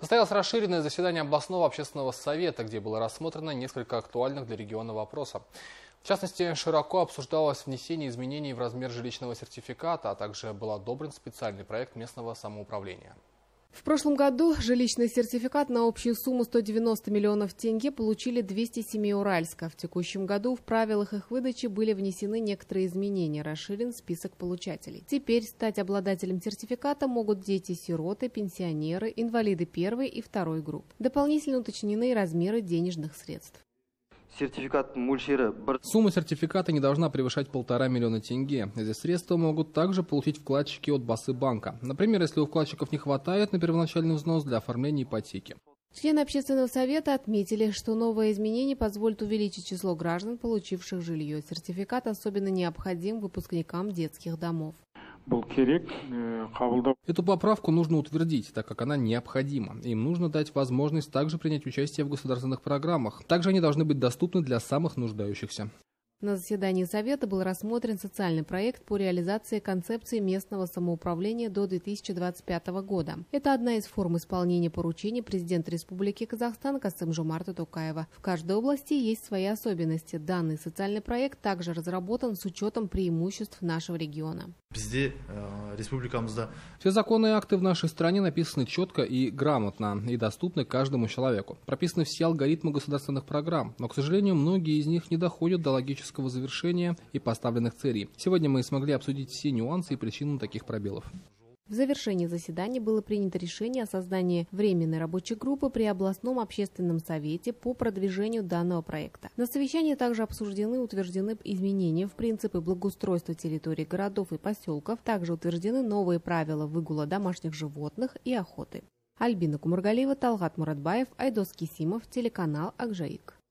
Состоялось расширенное заседание областного общественного совета, где было рассмотрено несколько актуальных для региона вопросов. В частности, широко обсуждалось внесение изменений в размер жилищного сертификата, а также был одобрен специальный проект местного самоуправления. В прошлом году жилищный сертификат на общую сумму 190 миллионов тенге получили 200 семей Уральска. В текущем году в правилах их выдачи были внесены некоторые изменения, расширен список получателей. Теперь стать обладателем сертификата могут дети-сироты, пенсионеры, инвалиды первой и второй групп. Дополнительно уточнены и размеры денежных средств. Сумма сертификата не должна превышать 1,5 миллиона тенге. Эти средства могут также получить вкладчики от базы банка. Например, если у вкладчиков не хватает на первоначальный взнос для оформления ипотеки. Члены общественного совета отметили, что новое изменение позволит увеличить число граждан, получивших жилье. Сертификат особенно необходим выпускникам детских домов. Эту поправку нужно утвердить, так как она необходима. Им нужно дать возможность также принять участие в государственных программах. Также они должны быть доступны для самых нуждающихся. На заседании Совета был рассмотрен социальный проект по реализации концепции местного самоуправления до 2025 года. Это одна из форм исполнения поручений президента Республики Казахстан Касым-Жомарта Токаева. В каждой области есть свои особенности. Данный социальный проект также разработан с учетом преимуществ нашего региона. Все законы и акты в нашей стране написаны четко и грамотно, и доступны каждому человеку. Прописаны все алгоритмы государственных программ, но, к сожалению, многие из них не доходят до логического завершения и поставленных целей. Сегодня мы смогли обсудить все нюансы и причины таких пробелов. В завершении заседания было принято решение о создании временной рабочей группы при областном общественном совете по продвижению данного проекта. На совещании также обсуждены и утверждены изменения в принципы благоустройства территорий городов и поселков. Также утверждены новые правила выгула домашних животных и охоты. Альбина Кумаргалиева, Талгат Муратбаев, Айдос Кисимов, телеканал Акжаик.